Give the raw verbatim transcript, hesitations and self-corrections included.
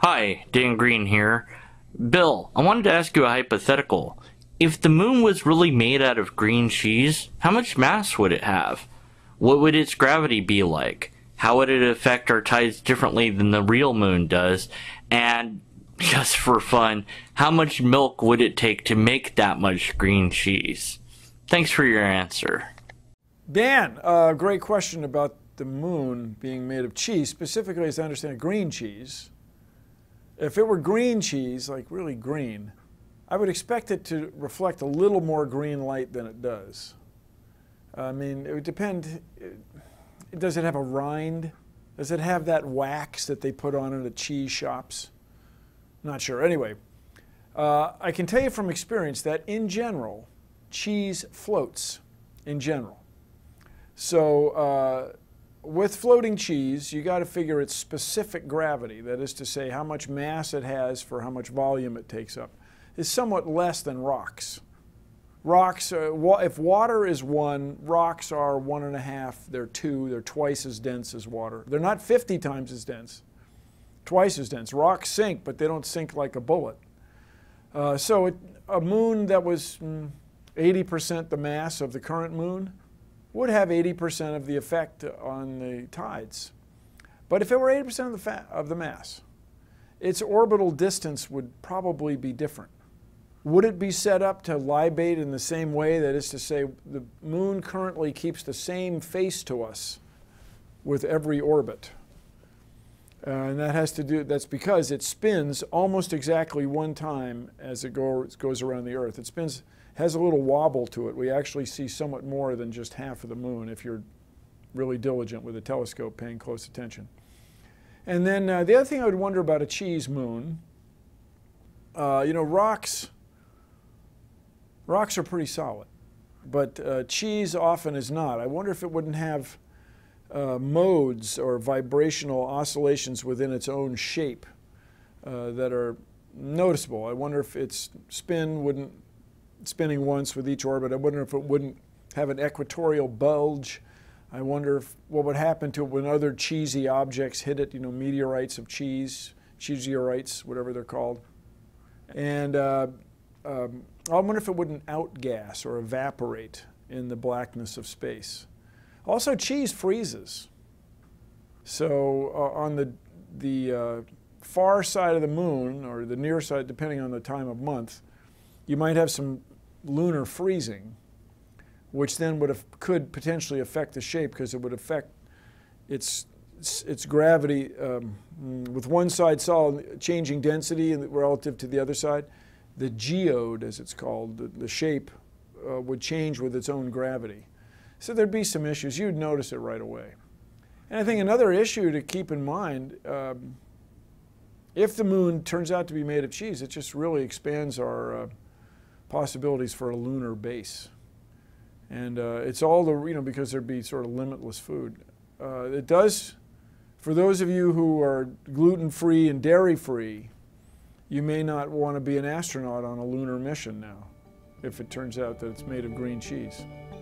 Hi, Dan Green here. Bill, I wanted to ask you a hypothetical. If the moon was really made out of green cheese, how much mass would it have? What would its gravity be like? How would it affect our tides differently than the real moon does? And, just for fun, how much milk would it take to make that much green cheese? Thanks for your answer. Dan, uh, great question about the moon being made of cheese, specifically as I understand it, green cheese. If it were green cheese, like really green, I would expect it to reflect a little more green light than it does. I mean, it would depend. Does it have a rind? Does it have that wax that they put on it at cheese shops? Not sure. Anyway, uh, I can tell you from experience that in general, cheese floats in general. So uh, with floating cheese, you got to figure its specific gravity, that is to say how much mass it has for how much volume it takes up, is somewhat less than rocks. Rocks, uh, wa if water is one, rocks are one and a half, they're two, they're twice as dense as water. They're not fifty times as dense, twice as dense. Rocks sink, but they don't sink like a bullet. Uh, so it, a moon that was mm, eighty percent the mass of the current moon would have eighty percent of the effect on the tides. But if it were eighty percent of the, fa of the mass, its orbital distance would probably be different. Would it be set up to libate in the same way? That is to say, the moon currently keeps the same face to us with every orbit. Uh, and that has to do, that's because it spins almost exactly one time as it goes, goes around the Earth. It spins, has a little wobble to it. We actually see somewhat more than just half of the moon if you're really diligent with a telescope paying close attention. And then uh, the other thing I would wonder about a cheese moon, uh, you know, rocks, rocks are pretty solid, but uh, cheese often is not. I wonder if it wouldn't have uh, modes or vibrational oscillations within its own shape uh, that are noticeable. I wonder if its spin wouldn't, spinning once with each orbit, I wonder if it wouldn't have an equatorial bulge. I wonder if, what would happen to it when other cheesy objects hit it, you know, meteorites of cheese, cheesiorites, whatever they're called. And uh, um, I wonder if it wouldn't outgas or evaporate in the blackness of space. Also, cheese freezes. So uh, on the, the uh, far side of the moon, or the near side, depending on the time of month, you might have some lunar freezing, which then would have, could potentially affect the shape because it would affect its, its gravity um, with one side solid changing density relative to the other side. The geode, as it's called, the, the shape uh, would change with its own gravity. So there'd be some issues. You'd notice it right away. And I think another issue to keep in mind, um, if the moon turns out to be made of cheese, it just really expands our uh, possibilities for a lunar base. And uh, it's all the, you know, because there'd be sort of limitless food. Uh, it does, for those of you who are gluten-free and dairy-free, you may not want to be an astronaut on a lunar mission now, if it turns out that it's made of green cheese.